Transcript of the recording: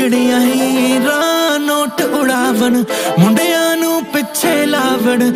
ਵਿਗੜੀਆਂ ਹੀ ਰਾਹ ਨੋਟ ਉਡਾਵਣ ਮੁੰਡਿਆਂ ਨੂੰ ਪਿੱਛੇ ਲਾਵਣ